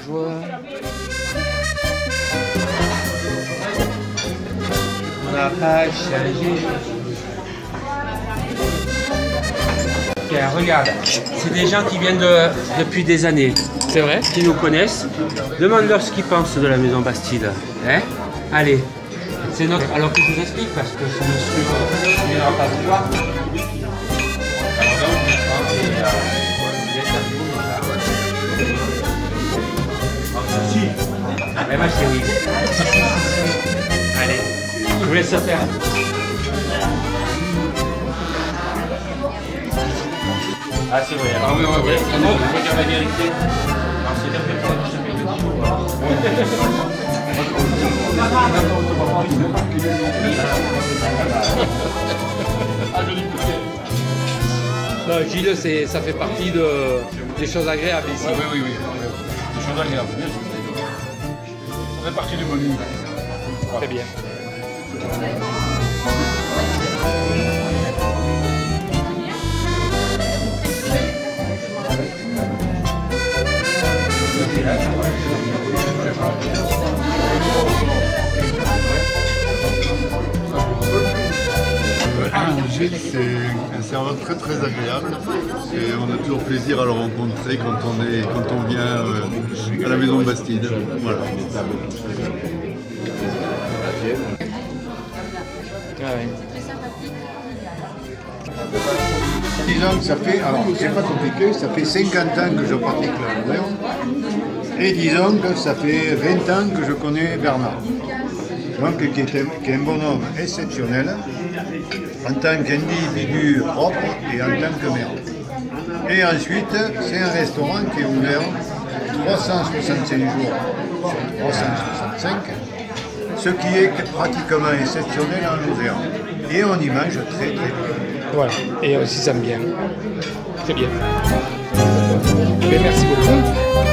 joie. On n'a pas changé. Tiens, regarde, c'est des gens qui viennent depuis des années. C'est vrai? Qui nous connaissent. Demande-leur ce qu'ils pensent de la maison Bastide. Hein? Allez. C'est notre. Alors que je vous explique parce que c'est monsieur qui n'ira pas vous voir. Mais ma chérie. Allez, je vous laisse faire. Ah c'est vrai. Ah oui, oui, oui. Non, on peut dire la vérité. Alors c'est dire que tu Non, Gilles, ça fait partie des choses agréables ici. Oui, oui, oui. Des choses agréables. Ça fait partie du menu. Très bien. Gilles, c'est un serveur très très agréable et on a toujours plaisir à le rencontrer quand on vient à la maison de Bastide. Voilà. Disons que ça fait, alors c'est pas compliqué, ça fait 50 ans que je pratique la levrette et disons que ça fait 20 ans que je connais Bernard. Donc qui est un bonhomme exceptionnel en tant qu'individu propre et en tant que maire. Et ensuite, c'est un restaurant qui est ouvert 365 jours sur 365, ce qui est pratiquement exceptionnel en Lozère. Et on y mange très très bien. Voilà, et on s'y sent bien. Très bien. Bien, merci beaucoup.